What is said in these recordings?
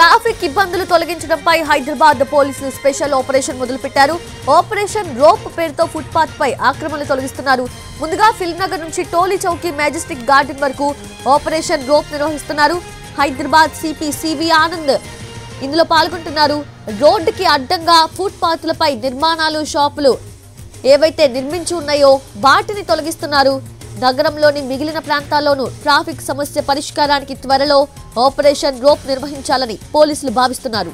Traffic ఇబ్బందులు తొలగించడంపై హైదరాబాద్ పోలీసులు స్పెషల్ ఆపరేషన్ మొదలుపెట్టారు. ఆపరేషన్ రోప్ పేరుతో ఫుట్పాత్ పై ఆక్రమణలు తొలగిస్తున్నారు. ముందుగా ఫిల్మ్ నగర్ నుంచి టోలీ చౌకీ మ్యాజెస్టిక్ గార్డెన్ వరకు ఆపరేషన్ రోప్ నిర్వహిస్తున్నారు. హైదరాబాద్ సిపి సివి ఆనంద్ ఇందులో పాల్గొంటున్నారు. రోడ్డుకి అడ్డంగా ఫుట్పాత్లపై నిర్మాణాలు, షాపులు ఏవైతే నిర్మించి ఉన్నాయో వాటిని తొలగిస్తున్నారు. నగరంలోని మిగిలిన ప్రాంతాల్లోనూ ట్రాఫిక్ సమస్య పరిష్కారానికి త్వరలో ఆపరేషన్ రోప్ నిర్వహించాలని పోలీసులు భావిస్తున్నారు.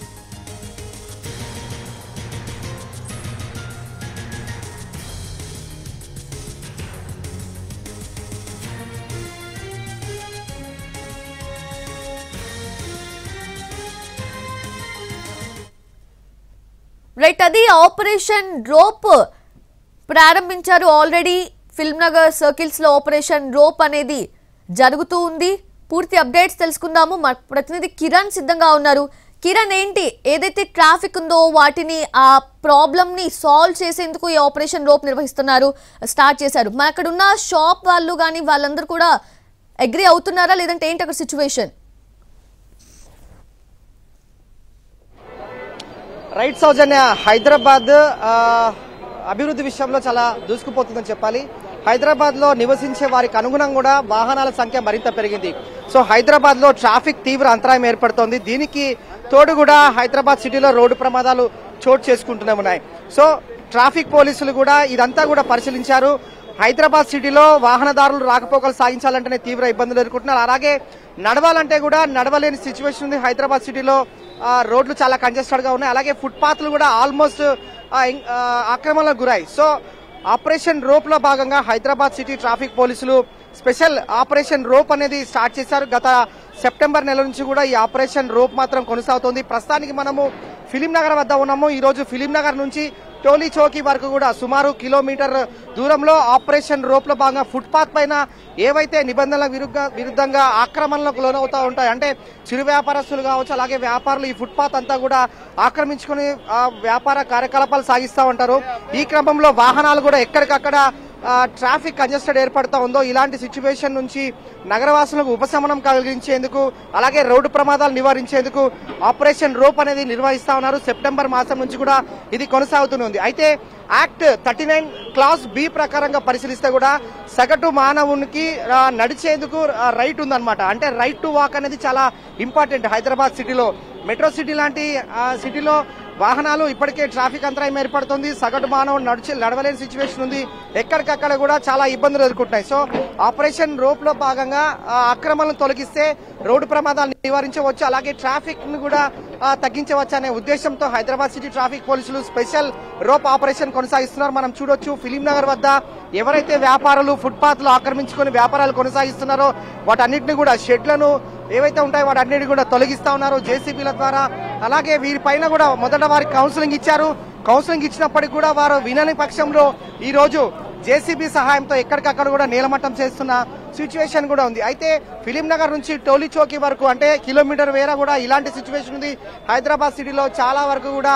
రైట్, అది ఆపరేషన్ రోప్ ప్రారంభించారు. ఆల్రెడీ ఫిల్మ్ నగర్ సర్కిల్స్ లో ఆపరేషన్ రోప్ అనేది జరుగుతూ ఉంది. పూర్తి అప్డేట్స్ తెలుసుకుందాము. మా ప్రతినిధి కిరణ్ సిద్ధంగా ఉన్నారు. కిరణ్, ఏంటి ఏదైతే ట్రాఫిక్ ఉందో వాటిని ఆ ప్రాబ్లమ్ ని సాల్వ్ చేసేందుకు ఈ ఆపరేషన్ రోప్ నిర్వహిస్తున్నారు, స్టార్ట్ చేశారు. మరి అక్కడ ఉన్న షాప్ వాళ్ళు కానీ వాళ్ళందరూ కూడా అగ్రీ అవుతున్నారా, లేదంటే ఏంటి అక్కడ సిచ్యువేషన్? రైట్ సౌజన్య, హైదరాబాద్ అభివృద్ధి విషయంలో చాలా దూసుకుపోతుందని చెప్పాలి. హైదరాబాద్ లో నివసించే వారికి అనుగుణంగా కూడా వాహనాల సంఖ్య మరింత పెరిగింది. సో హైదరాబాద్ లో ట్రాఫిక్ తీవ్ర అంతరాయం ఏర్పడుతోంది. దీనికి తోడు కూడా హైదరాబాద్ సిటీలో రోడ్డు ప్రమాదాలు చోటు చేసుకుంటూనే ఉన్నాయి. సో ట్రాఫిక్ పోలీసులు కూడా ఇదంతా కూడా పరిశీలించారు. హైదరాబాద్ సిటీలో వాహనదారులు రాకపోకలు సాగించాలంటేనే తీవ్ర ఇబ్బందులు ఎదుర్కొంటున్నారు. అలాగే నడవాలంటే కూడా నడవలేని సిచ్యువేషన్ ఉంది. హైదరాబాద్ సిటీలో రోడ్లు చాలా కంజెస్టెడ్ గా ఉన్నాయి. అలాగే ఫుట్పాత్లు కూడా ఆల్మోస్ట్ ఆక్రమణలకు గురాయి. సో ఆపరేషన్ రోప్ లో భాగంగా హైదరాబాద్ సిటీ ట్రాఫిక్ పోలీసులు స్పెషల్ ఆపరేషన్ రోప్ అనేది స్టార్ట్ చేశారు. గత సెప్టెంబర్ నెల నుంచి కూడా ఈ ఆపరేషన్ రోప్ మాత్రం కొనసాగుతోంది. ప్రస్తుతానికి మనము ఫిలిం నగర్ వద్ద ఉన్నాము. ఈ రోజు ఫిలిం నగర్ నుంచి టోలీ చౌకీ వరకు కూడా సుమారు కిలోమీటర్ దూరంలో ఆపరేషన్ రోప్ లో భాగంగా ఫుట్పాత్ పైన ఏవైతే నిబంధనలకు విరుద్ధంగా ఆక్రమణలకు లోనవుతా ఉంటాయి, అంటే చిరు వ్యాపారస్తులు కావచ్చు, అలాగే వ్యాపారులు ఈ ఫుట్పాత్ అంతా కూడా ఆక్రమించుకుని వ్యాపార కార్యకలాపాలు సాగిస్తూ ఉంటారు. ఈ క్రమంలో వాహనాలు కూడా ఎక్కడికక్కడ ట్రాఫిక్ కంజెస్టెడ్ ఏర్పడుతూ ఉందో ఇలాంటి సిచ్యువేషన్ నుంచి నగరవాసులకు ఉపశమనం కలిగించేందుకు, అలాగే రోడ్డు ప్రమాదాలు నివారించేందుకు ఆపరేషన్ రోప్ అనేది నిర్వహిస్తా ఉన్నారు. సెప్టెంబర్ మాసం నుంచి కూడా ఇది కొనసాగుతుంది. అయితే యాక్ట్ 39 క్లాస్ బి ప్రకారంగా పరిశీలిస్తే కూడా సగటు మానవునికి నడిచేందుకు రైట్ ఉందన్నమాట. అంటే రైట్ టు వాక్ అనేది చాలా ఇంపార్టెంట్. హైదరాబాద్ సిటీలో, మెట్రో సిటీ లాంటి సిటీలో వాహనాలు ఇప్పటికే ట్రాఫిక్ అంతరాయం ఏర్పడుతుంది. సగటు మానవుడు నడవలేని సిచ్యువేషన్ ఉంది. ఎక్కడికక్కడ కూడా చాలా ఇబ్బందులు ఎదుర్కొంటున్నాయి. సో ఆపరేషన్ రోప్ లో భాగంగా అక్రమాలను తొలగిస్తే రోడ్డు ప్రమాదాలు నివారించవచ్చు, అలాగే ట్రాఫిక్ ను కూడా తగ్గించవచ్చు అనే ఉద్దేశంతో హైదరాబాద్ సిటీ ట్రాఫిక్ పోలీసులు స్పెషల్ రోప్ ఆపరేషన్ కొనసాగిస్తున్నారు. మనం చూడొచ్చు, ఫిలిం నగర్ వద్ద ఎవరైతే వ్యాపారులు ఫుట్పాత్లు ఆక్రమించుకుని వ్యాపారాలు కొనసాగిస్తున్నారో వాటన్నిటిని కూడా, షెడ్లను ఏవైతే ఉంటాయో వాటన్నిటిని కూడా తొలగిస్తా ఉన్నారు జేసీబీల ద్వారా. అలాగే వీరిపైన కూడా మొదట వారికి కౌన్సిలింగ్ ఇచ్చారు. కౌన్సిలింగ్ ఇచ్చినప్పటికీ కూడా వారు వినని పక్షంలో ఈ రోజు జేసీబీ సహాయంతో ఎక్కడికక్కడ కూడా నీలమట్టం చేస్తున్న సిచ్యువేషన్ కూడా ఉంది. అయితే ఫిలిం నగర్ నుంచి టోలీ చౌకీ వరకు, అంటే కిలోమీటర్ వేర కూడా ఇలాంటి సిచ్యువేషన్ ఉంది. హైదరాబాద్ సిటీలో చాలా వరకు కూడా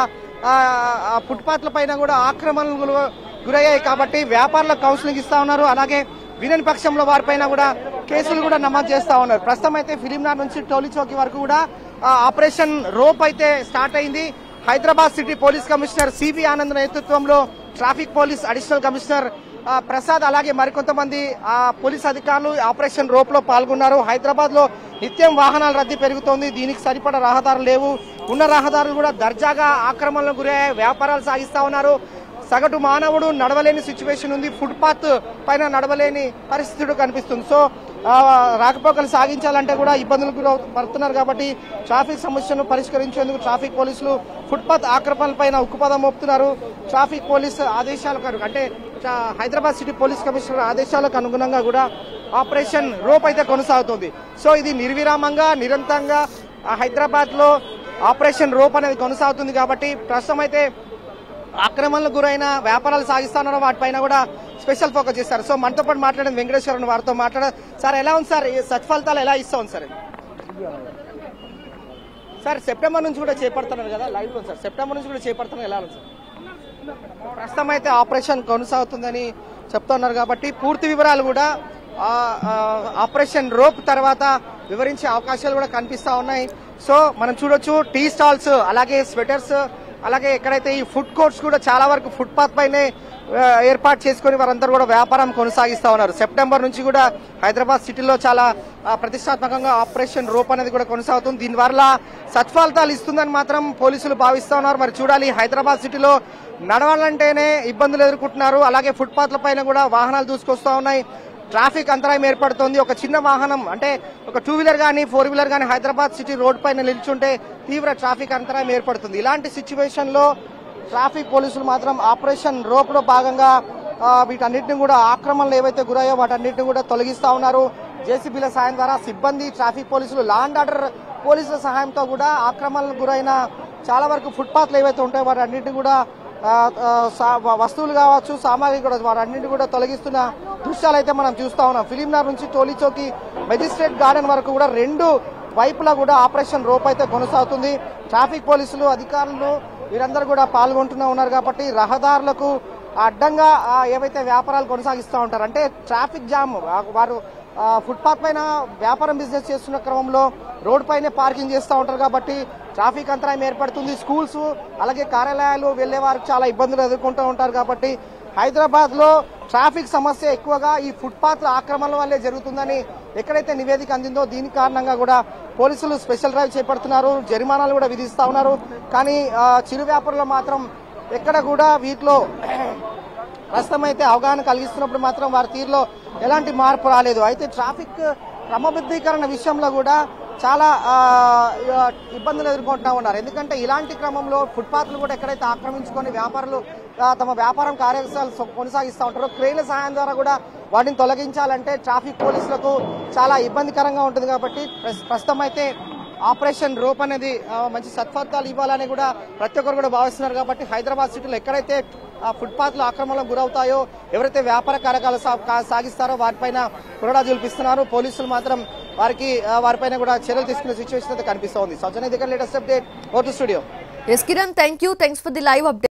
ఫుట్పాత్ల పైన కూడా ఆక్రమణలు గురయ్యాయి. కాబట్టి వ్యాపారులకు కౌన్సిలింగ్ ఇస్తా ఉన్నారు. అలాగే వినని పక్షంలో వారిపైన కూడా కేసులు కూడా నమోదు చేస్తా ఉన్నారు. ప్రస్తుతం అయితే ఫిలిం నగర్ నుంచి టోలీ చౌకీ వరకు కూడా ఆపరేషన్ రోప్ అయితే స్టార్ట్ అయింది. Hyderabad city police commissioner CV Anand నేతృత్వంలో traffic police additional commissioner Prasad, అలాగే మరికొంతమంది పోలీస్ అధికారులు ఆపరేషన్ రోప్ లో పాల్గొన్నారు. హైదరాబాద్ లో నిత్యం వాహనాల రద్దీ పెరుగుతోంది. దీనికి సరిపడా రహదారులు లేవు. ఉన్న రహదారులు కూడా దర్జాగా ఆక్రమణలకు గురయ్యాయి. వ్యాపారాలు సాగిస్తా ఉన్నారు. సగటు మానవుడు నడవలేని సిచ్యువేషన్ ఉంది. ఫుట్పాత్ పైన నడవలేని పరిస్థితులు కనిపిస్తుంది. సో రాకపోకలు సాగించాలంటే కూడా ఇబ్బందులకు పడుతున్నారు. కాబట్టి ట్రాఫిక్ సమస్యను పరిష్కరించేందుకు ట్రాఫిక్ పోలీసులు ఫుట్పాత్ ఆక్రమణలపైన ఉక్కుపదం మోపుతున్నారు. ట్రాఫిక్ పోలీస్ ఆదేశాలకు, అంటే హైదరాబాద్ సిటీ పోలీస్ కమిషనర్ ఆదేశాలకు అనుగుణంగా కూడా ఆపరేషన్ రోప్ అయితే కొనసాగుతుంది. సో ఇది నిర్విరామంగా నిరంతరంగా హైదరాబాద్ లో ఆపరేషన్ రోప్ అనేది కొనసాగుతుంది. కాబట్టి ప్రస్తుతం అయితే ఆక్రమణలకు గురైన వ్యాపారాలు సాగిస్తున్నారు, వాటిపైన కూడా స్పెషల్ ఫోకస్ చేస్తారు. సో మనతో పాటు మాట్లాడిన వెంకటేశ్వర వారితో మాట్లాడారు. సార్, ఎలా ఉంది సార్, సత్ఫలితాలు ఎలా ఇస్తాం సార్? సార్ సెప్టెంబర్ నుంచి కూడా చేపడుతున్నారు కదా, లైవ్ లో సార్, సెప్టెంబర్ నుంచి కూడా చేపడుతున్నారు, ఎలా ఉంది సార్? ప్రస్తుతం అయితే ఆపరేషన్ కొనసాగుతుందని చెప్తున్నారు కాబట్టి పూర్తి వివరాలు కూడా ఆపరేషన్ రోప్ తర్వాత వివరించే అవకాశాలు కూడా కనిపిస్తా ఉన్నాయి. సో మనం చూడొచ్చు టీ స్టాల్స్, అలాగే స్వెటర్స్, అలాగే ఎక్కడైతే ఈ ఫుడ్ కోర్ట్స్ కూడా చాలా వరకు ఫుట్పాత్ పైనే ఏర్పాటు చేసుకుని వారందరూ కూడా వ్యాపారం కొనసాగిస్తా ఉన్నారు. సెప్టెంబర్ నుంచి కూడా హైదరాబాద్ సిటీలో చాలా ప్రతిష్టాత్మకంగా ఆపరేషన్ రోప్ అనేది కూడా కొనసాగుతుంది. దీనివల్ల సత్ఫలితాలు ఇస్తుందని మాత్రం పోలీసులు భావిస్తా ఉన్నారు. మరి చూడాలి, హైదరాబాద్ సిటీలో నడవాలంటేనే ఇబ్బందులు ఎదుర్కొంటున్నారు. అలాగే ఫుట్పాత్ల పైన కూడా వాహనాలు దూసుకొస్తా ఉన్నాయి. ట్రాఫిక్ అంతరాయం ఏర్పడుతోంది. ఒక చిన్న వాహనం అంటే ఒక 2 వీలర్ కానీ 4 వీలర్ కానీ హైదరాబాద్ సిటీ రోడ్ పైన నిల్చుంటే తీవ్ర ట్రాఫిక్ అంతరాయం ఏర్పడుతుంది. ఇలాంటి సిచ్యువేషన్ లో ట్రాఫిక్ పోలీసులు మాత్రం ఆపరేషన్ రోప్ లో భాగంగా వీటన్నిటిని కూడా ఆక్రమణలు ఏవైతే గురయ్యో వాటన్నిటిని కూడా తొలగిస్తా ఉన్నారు. జేసీబీల సాయం ద్వారా సిబ్బంది, ట్రాఫిక్ పోలీసులు, లా అండ్ ఆర్డర్ పోలీసుల సహాయంతో కూడా ఆక్రమణలకు గురైన చాలా వరకు ఫుట్పాత్లు ఏవైతే ఉంటాయో వాటన్నిటిని కూడా వస్తువులు కావచ్చు, సామాగ్రి కూడా వాటన్నింటినీ కూడా తొలగిస్తున్న దృశ్యాలు అయితే మనం చూస్తా ఉన్నాం. ఫిలింనగర్ నుంచి టోలీ చౌకీ మెజిస్ట్రేట్ గార్డెన్ వరకు కూడా 2 వైపులా కూడా ఆపరేషన్ రోప్ అయితే కొనసాగుతుంది. ట్రాఫిక్ పోలీసులు, అధికారులు వీరందరూ కూడా పాల్గొంటూనే ఉన్నారు. కాబట్టి రహదారులకు అడ్డంగా ఏవైతే వ్యాపారాలు కొనసాగిస్తూ ఉంటారు, అంటే ట్రాఫిక్ జామ్, వారు ఫుట్పాత్ పైన వ్యాపారం బిజినెస్ చేస్తున్న క్రమంలో రోడ్ పైనే పార్కింగ్ చేస్తూ ఉంటారు. కాబట్టి ట్రాఫిక్ అంతరాయం ఏర్పడుతుంది. స్కూల్స్ అలాగే కార్యాలయాలు వెళ్లే వారికి చాలా ఇబ్బందులు ఎదుర్కొంటూ ఉంటారు. కాబట్టి హైదరాబాద్ లో ట్రాఫిక్ సమస్య ఎక్కువగా ఈ ఫుట్పాత్ల ఆక్రమణల వల్లే జరుగుతుందని ఎక్కడైతే నివేదిక అందిందో దీని కారణంగా కూడా పోలీసులు స్పెషల్ డ్రైవ్ చేపడుతున్నారు. జరిమానాలు కూడా విధిస్తా ఉన్నారు. కానీ చిరు వ్యాపారులు మాత్రం ఎక్కడ కూడా వీటిలో ప్రస్తుతం అయితే అవగాహన కలిగిస్తున్నప్పుడు మాత్రం వారి తీరులో ఎలాంటి మార్పు రాలేదు. అయితే ట్రాఫిక్ క్రమబద్ధీకరణ విషయంలో కూడా చాలా ఇబ్బందులు ఎదుర్కొంటా ఉన్నారు. ఎందుకంటే ఇలాంటి క్రమంలో ఫుట్పాత్లు కూడా ఎక్కడైతే ఆక్రమించుకొని వ్యాపారులు తమ వ్యాపారం కార్యక్రమాలు కొనసాగిస్తూ ఉంటారో క్రేన్ల సహాయం ద్వారా కూడా వాటిని తొలగించాలంటే ట్రాఫిక్ పోలీసులకు చాలా ఇబ్బందికరంగా ఉంటుంది. కాబట్టి ప్రస్తుతం అయితే ఆపరేషన్ రోప్ అనేది మంచి సత్ఫలితాలు ఇవ్వాలని కూడా ప్రతి ఒక్కరు కూడా భావిస్తున్నారు. కాబట్టి హైదరాబాద్ సిటీలో ఎక్కడైతే ఫుట్పాత్లు ఆక్రమణలకు గురవుతాయో, ఎవరైతే వ్యాపార కార్యక్రమాలు సాగిస్తారో వారిపైన కొరడా జూల్పిస్తున్నారు. పోలీసులు మాత్రం వారిపైన కూడా చర్యలు తీసుకునే సిచ్యువేషన్ అయితే కనిపిస్తోంది. సౌజన్య దగ్గర latest update, over to studio. S Kiran, thanks for the live update.